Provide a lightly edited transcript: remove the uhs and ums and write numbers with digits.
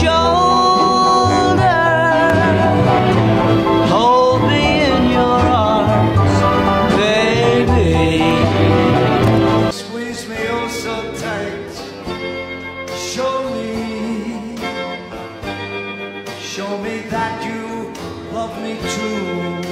shoulder. Hold me in your arms, baby. Squeeze me oh so tight. Show me that you love me too.